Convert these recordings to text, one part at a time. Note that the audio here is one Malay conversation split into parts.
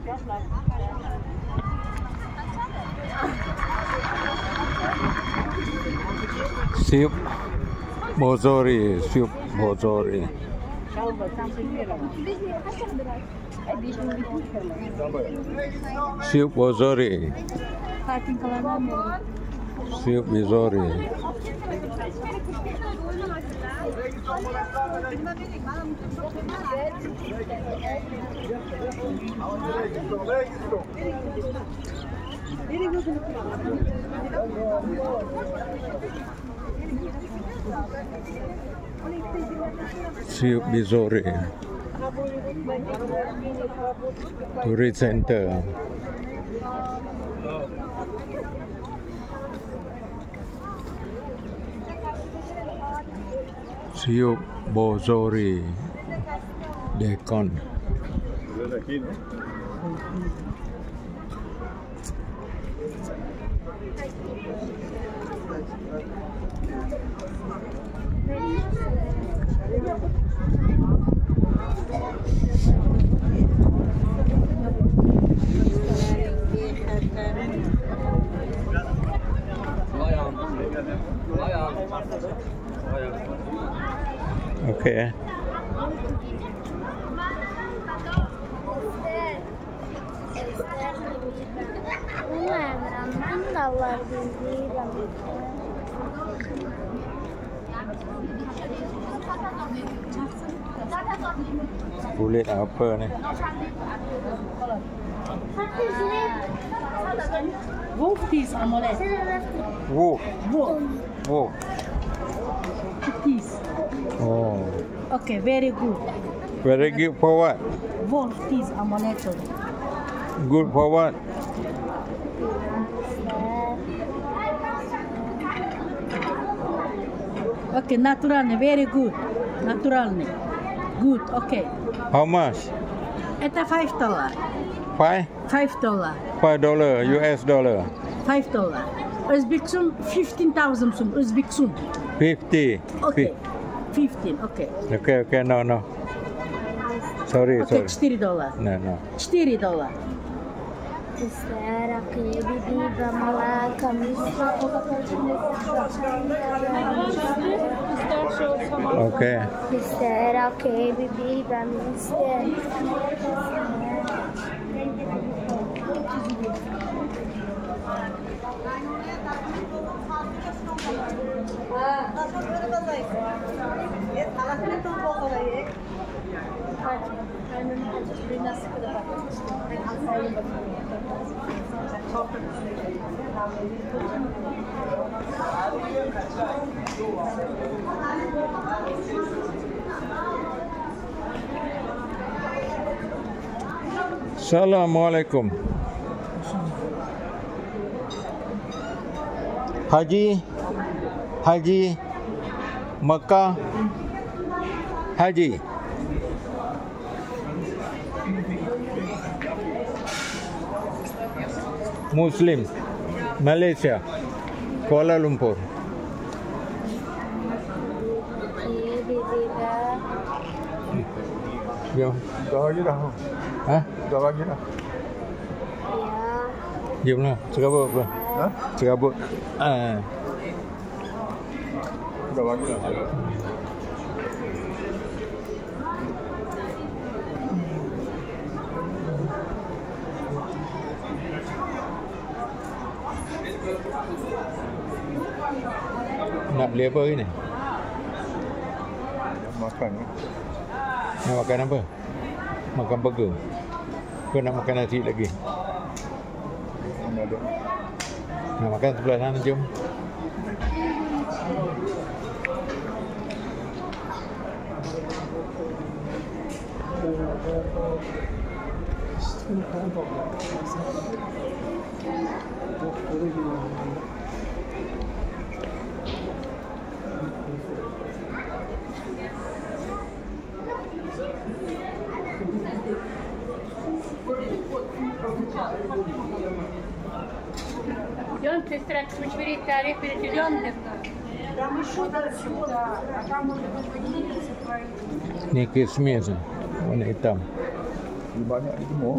Siup Bozori, siup Bozori. Siup Bozori. Siup Bozori. Siup Bozori. Tourist Center. Siup Bozori Dekon. Okay. Kulit apa ni? Wolf teeth amulet. Wolf. Wolf. Wolf. Teeth. Oh. Okay, very good. Very good for what? Wolf teeth amulet. Good for what? Okay, natural, very good. Natural. Good, okay. How much? It's $5. $5? $5. $5 US dollar. $5. Özbek sum 15,000 sum. Özbek sum. 50. Okay. 15, okay. Okay, no. Sorry. Okay, $4. No. $4. Okay. Assalamualaikum. Haji Mekah Haji. Muslim Malaysia Kuala Lumpur. Ya, dah lagi dah. Hah? Dah lagi dah. Ya. Diamlah. Serabut apa? Ha? Serabut. Dah lagi dah. Nak beli apa hari ni? Makan. Nak makan apa? Makan burger. Kau nak makan nasi lagi? Nak makan sebelah sana, jom. Идем, ты страх, смотри, тариф переделенный. Там еще дальше, да, а там уже поделиться твои. Ni kismis warna hitam. Lebih banyak di Timur.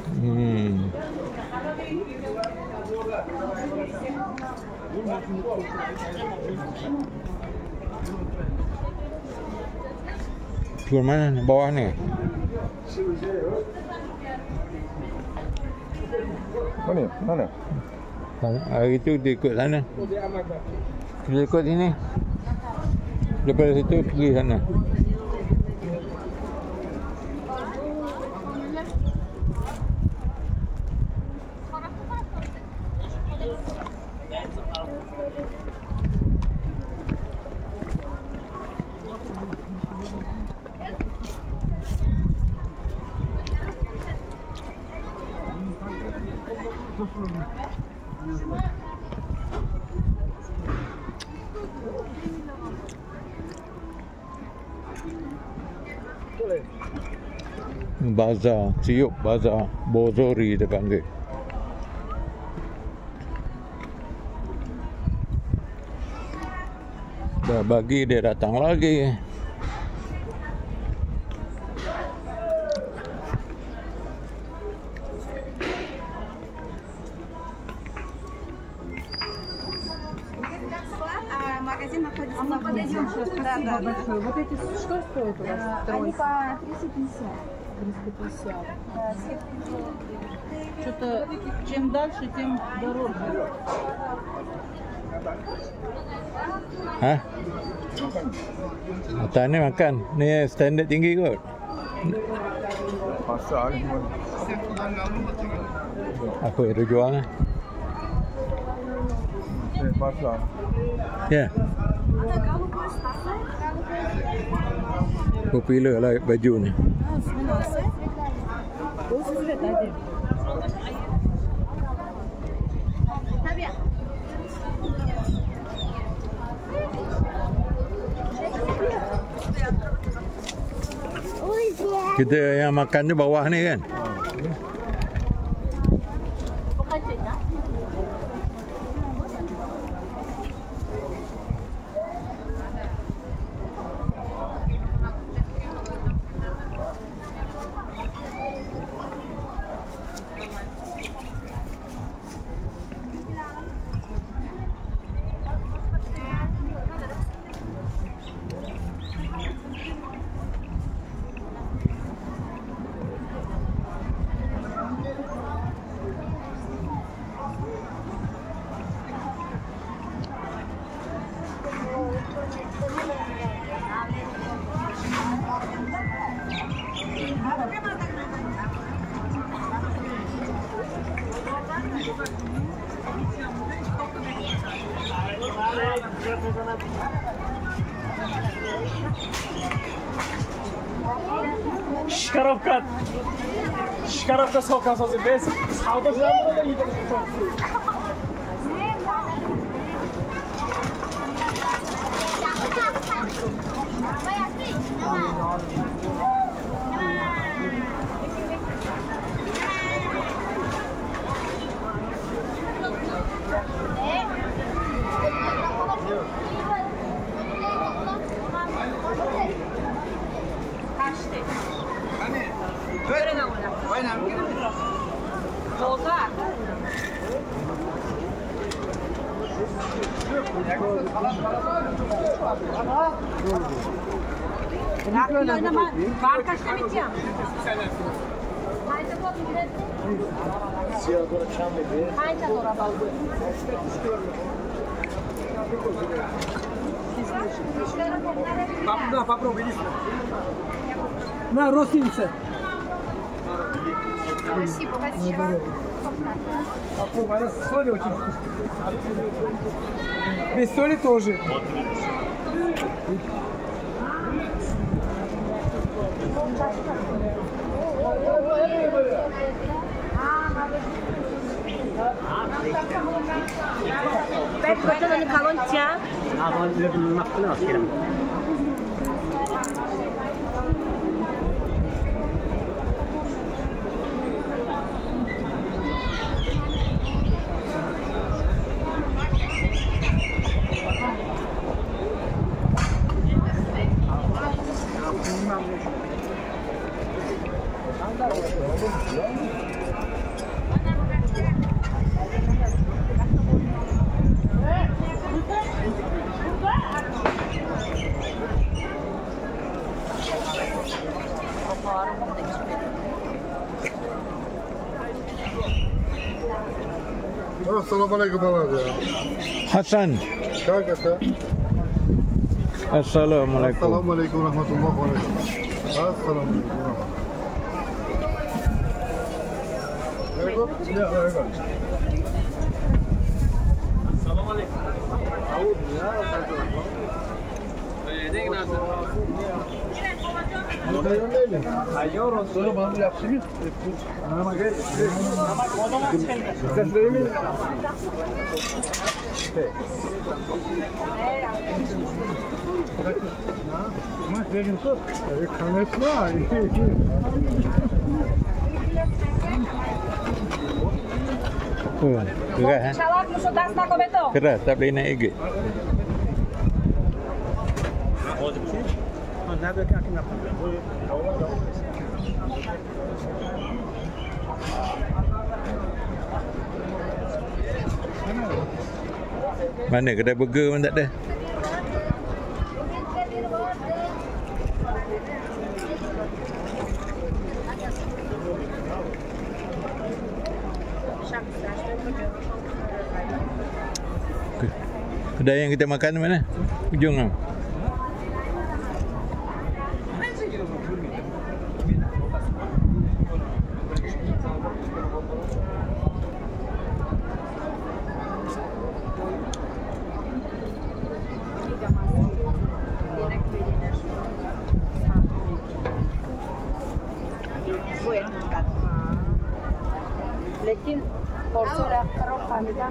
Jual mana? Bawah ni? Mana? Mana? Hari tu dia ikut sana. Dia ikut sini. Daripada situ pergi sana. Bazar, Siuk Bazar, Bozori dia panggil. Dah bagi dia datang lagi. Магазин находится на подойдем сейчас. Да. Большой. Вот эти что стоят у вас? Они по 350. 350. Что-то чем дальше, тем дороже. Hah? Atas ni makan. Ni standard tinggi kot. Pasar ni semua. Apa yang dia jual lah? Pasar. Ya. Popular lah baju ni. Kita yang makan tu bawah ni kan? Шкаровка сокал созып бес. Сауда заманда да идем. Да, попробуй, иди сюда. На, родственница. Спасибо, большое. Попробуй, она с солью очень вкусная. Без соли тоже. Betul ni kalon cia. Kalau lebih makan lah sekarang. Assalamualaikum warahmatullahi Hasan. wabarakatuh. Assalamualaikum. Assalamualaikum warahmatullahi wabarakatuh. Assalamualaikum. Ya, Keras, keras, tak boleh naik gate. Mana kedai burger pun tak ada. Kedai yang kita makan mana? Ujung lah. लेकिन परसों करो पानी का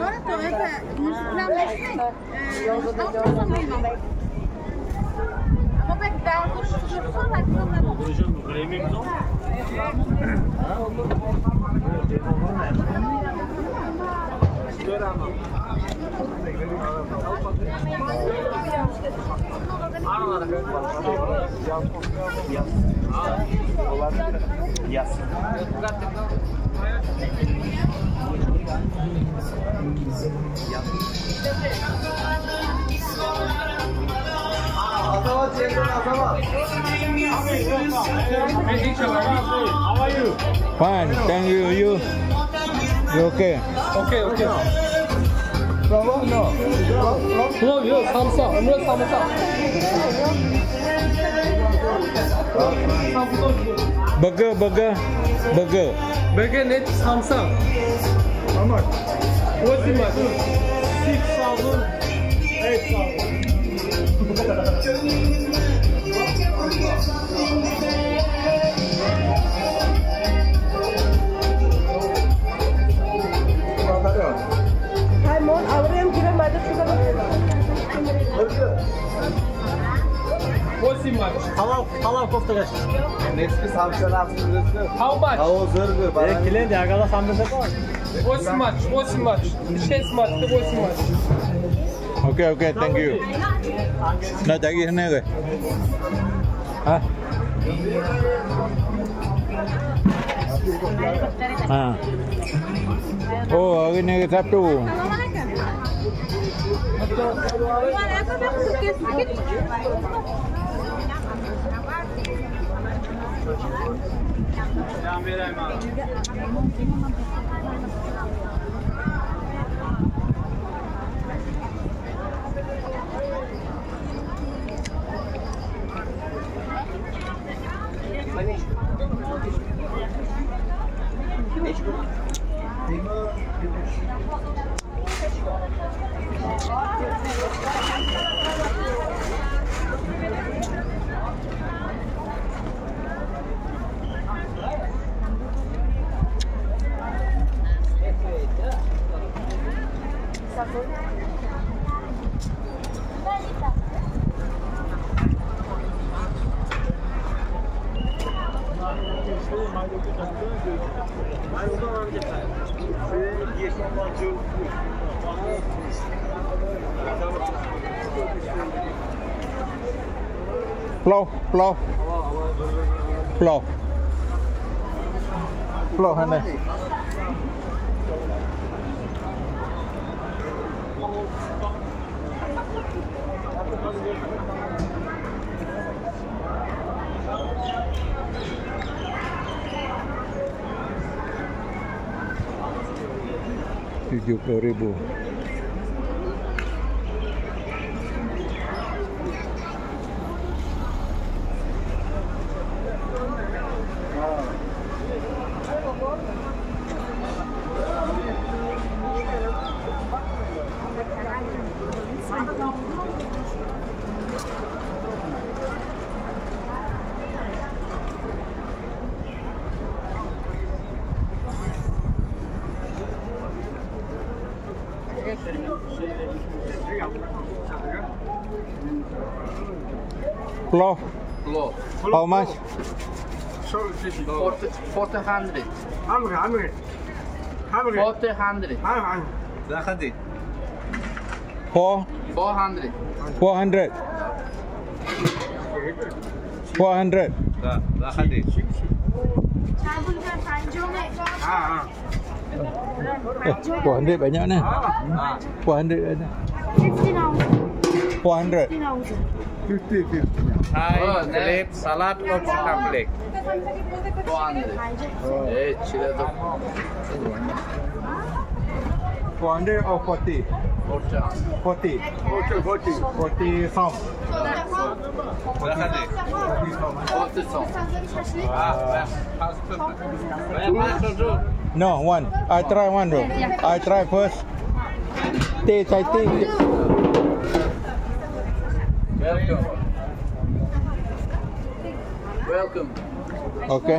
Fine, thank you. You okay? Okay. Hello, yo, samsa. Amra samsa. Burger. Burger net samsa. How much? What's the much? 6,000, 8,000. What's the much? Halal kofta kaç? How much? Kilen de agala samsa ko. What's the much? 6 much. What's the much? Okay, thank you. Nak cari sana ke? Ha? Ha. Oh, hari ni hari Sabtu. Ploh sana. 70.000. Plough. How much? 400. 400. 400. 400. 400. 400 banyak ni. 400 ada. 400. 50. Salad, salad or complex? 400. Çiledim. 400 or 40? 40. 40 some. 40 son. No, one. I try one bro. I try first. Taste, I think. Welcome. Welcome. Okay.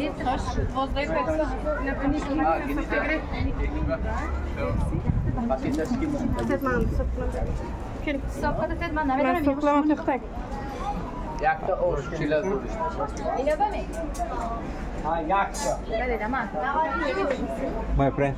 Jak to oż çile duruştu. My friend.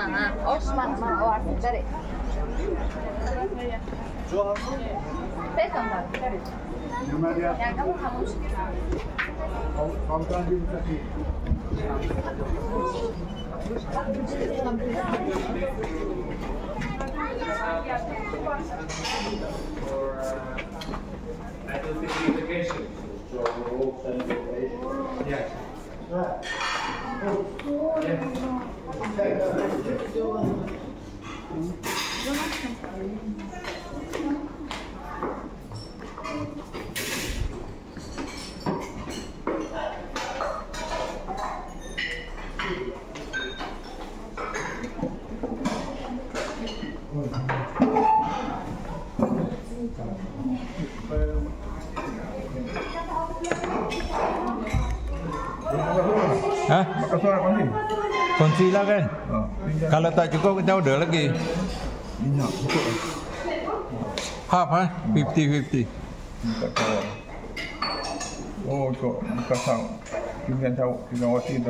Hah? Makan suara panggil. Kongsi lah kan? Kalau tak cukup kita order lagi. Minyak cukup. Half ha? 50-50. Tak tahu. Oh, cukup. Bukan tahu. Tinggal tahu. Tinggal wasi tu.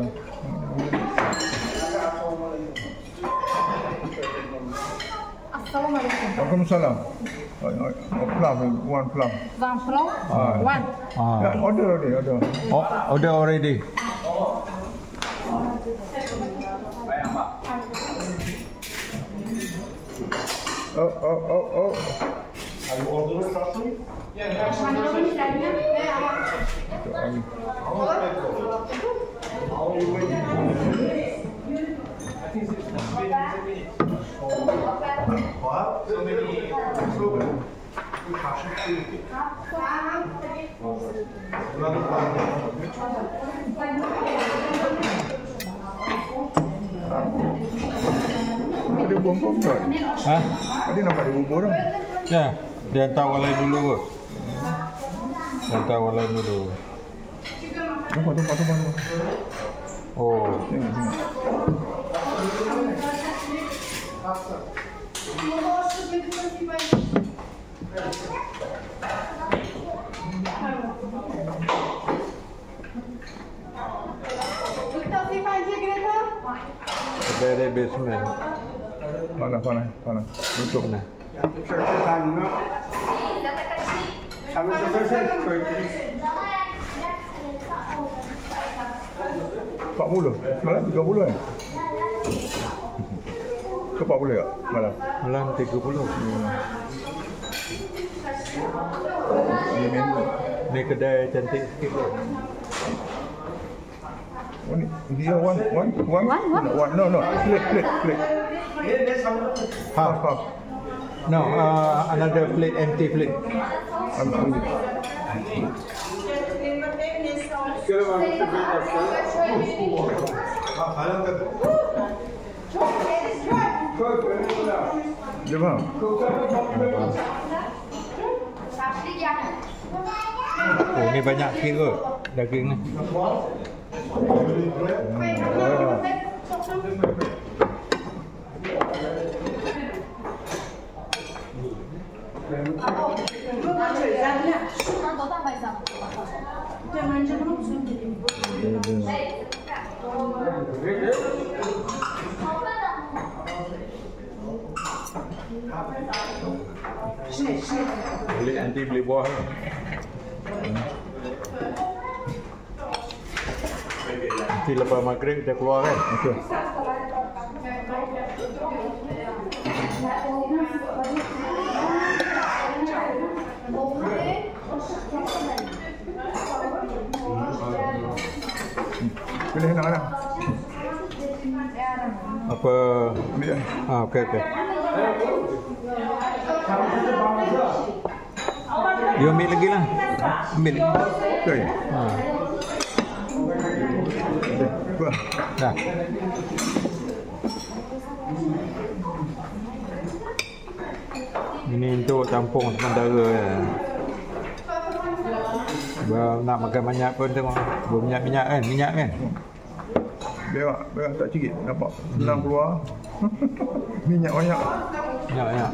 Waalaikumsalam. Plum, one plum. One flow, one. Ya, order already, order. Oh, order already. Oh. Ada bumbu tak? Hah? Tadi nampak ada bumbu tu. Ya, dia hantar walai dulu kot. Dia hantar walai dulu. Tumpah. Oh. Tengok. Dari basement. Panas. Tutup nah. $40. Malam 30 kan? Ke 40 tak? Malam. Malam 30. Ini minggu. Ni kedai cantik sikit kot. Here one. No. Plate. Half. No, another plate, empty plate. Dia faham? Oh, ni banyak sikit kot daging ni. Boleh nanti beli buah. Nanti lepas maghrib kita keluar kan? Okey. Pilih nak. Apa? Ambil. Okey. Dia ambil lagi lah. Ambil. Okey. Dah. Ini untuk campur sementara ya. Nak makan banyak pun tengok berminyak kan, minyak kan. Berak tak sikit, nampak senang keluar. Minyak banyak. Minyak.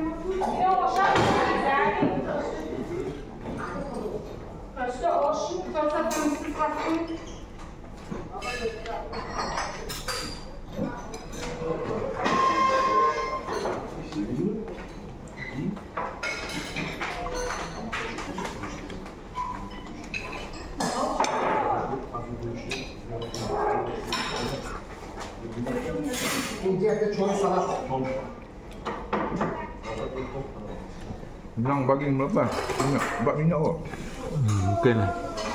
Senang bagi melepas. Buat minyak kot. Mungkin lah.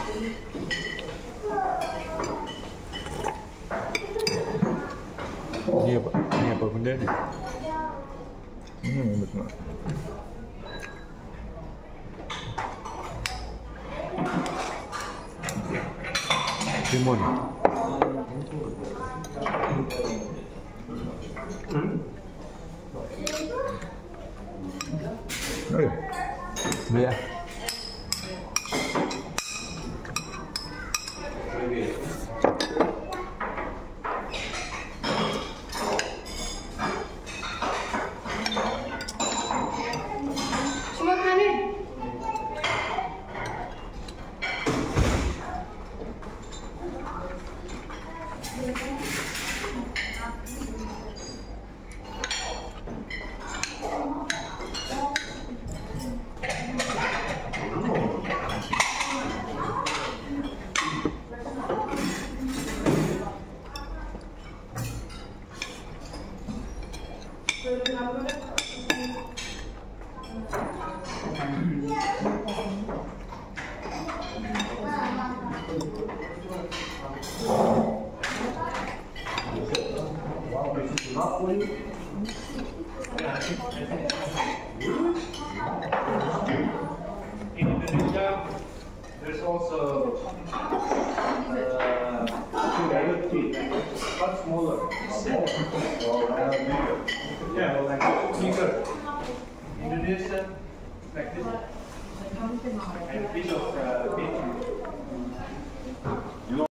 Ni apa benda ni? Betul. Timun. Ya. In Indonesia, there's also much smaller. Yeah, like bigger. Indonesia, like this. And a bit of